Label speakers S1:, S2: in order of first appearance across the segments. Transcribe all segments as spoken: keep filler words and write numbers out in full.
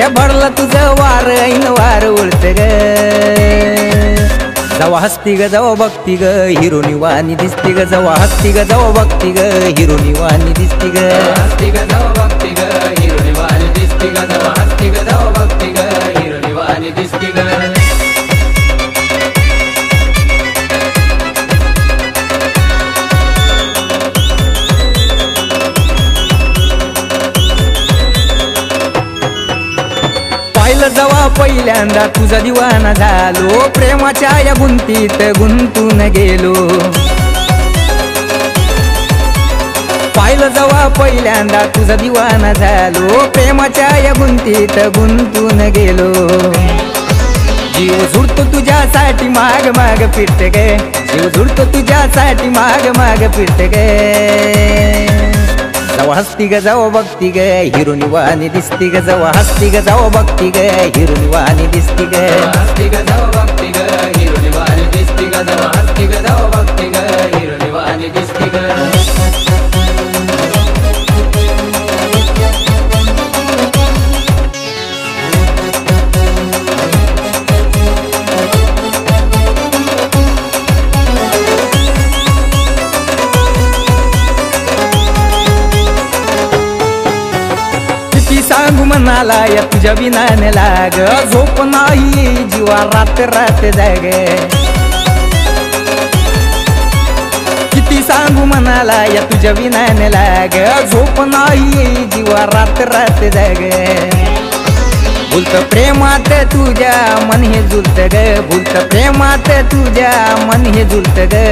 S1: हे भरलं तुझं वार ऐन वार उळत ग जवा हसती ग जवा बघती ग हिरोनी वाणी दिसती ग जवा हसती ग जवा बघती ग हिरोनी वाणी दिसती ग
S2: हसती ग जवा बघती ग हिरोनी वाणी दिसती ग जवा हसती ग जवा बघती ग हिरोनी वाणी दिसती ग
S1: पाहिलं जवा पहिल्यांदा तुझा दिवाना झालो प्रेमाच्या या गुंतीत गुंतून गेलो पाहिलं जवा पहिल्यांदा तुझा दिवाना झालो प्रेमाच्या या गुंतीत गुंतून गेलो जीव झुडतो तुझ्यासाठी माग माग फिरत गे जीव झुडतो तुझ्यासाठी माग माग फिरत गे जवा हसती ग जवा बघती ग हिरोनी वाणी दिसती ग जवा हसती ग जवा बघती ग हिरोनी वाणी दिसती ग
S2: हसती ग जवा बघती ग हिरोनी वाणी दिसती ग जवा हसती ग जवा बघती ग हिरोनी वाणी दिसती ग
S1: सांगू म्हणाला या तुझ्या विनाने लाग झोप नाही जीवा रात रात जाग किती सांगू म्हणाला या तुझ्या विनाने लाग झोप नाही जीवा रात रात जाग भूलत प्रेमात तुझ्या मन हे झुलत ग भूलत प्रेमात तुझ्या मन हे झुलत ग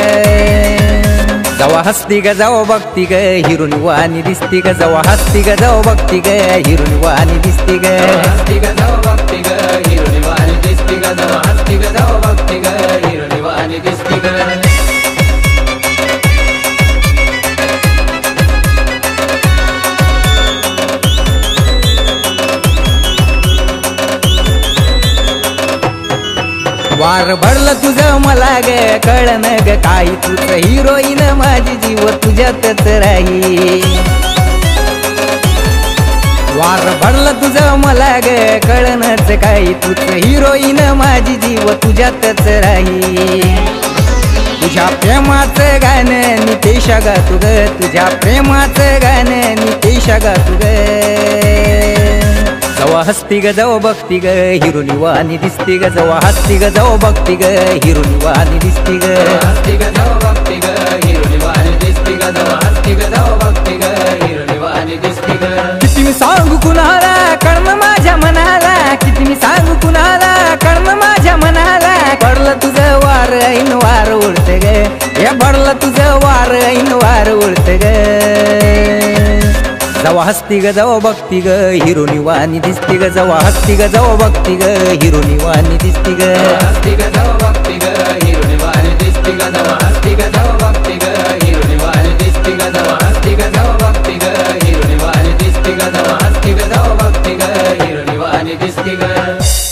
S1: जवा हसती ग जवा बघती ग हिरोनी वाणी दिसती ग जवा हसती ग जवा बघती ग हिरोनी वाणी दिसती ग
S2: हसती ग जवा बघती ग हिरोनी वाणी दिसती ग जवा हसती ग जवा बघती ग हिरोनी वाणी दिसती ग
S1: वार भरलं तुझं मला ग कळन ग काही तुझं हिरोईन माझी जीव तुझ्यातच राही वार भरलं तुझं मला ग कळनच काही तुझं हिरोईन माझी जीव तुझ्यातच राही तुझ्या प्रेमाचं गाणं नितेशा गा तुग तुझ्या प्रेमाचं गाणं नितेशा गा तुग जवा हसती ग जवा बघती ग हिरोनी वाणी दिसती ग जवा हसती ग जवा बघती ग हिरोनी वाणी दिसती ग
S2: हसती ग जवा बघती ग हिरोनी वाणी दिसती ग जवा हसती ग जवा बघती ग हिरोनी वाणी दिसती ग
S1: किती मी सांगू कुणाला कळण माझ्या मनाला किती मी सांगू कुणाला कळण माझ्या मनाला पडलं तुझं वार ऐन वार उडत ग हे पडलं तुझं वार ऐन वार उडत ग जवा हसती ग जवा बघती ग हिरोनी वाणी दिसती ग जवा हसती ग जवा बघती ग हिरोनी वाणी दिसती ग
S2: हसती ग जवा बघती ग हिरोनी वाणी दिसती ग जवा हसती ग जवा बघती ग हिरोनी वाणी दिसती ग जवा हसती ग जवा बघती ग हिरोनी वाणी दिसती ग जवा हसती ग जवा बघती ग हिरोनी वाणी दिसती ग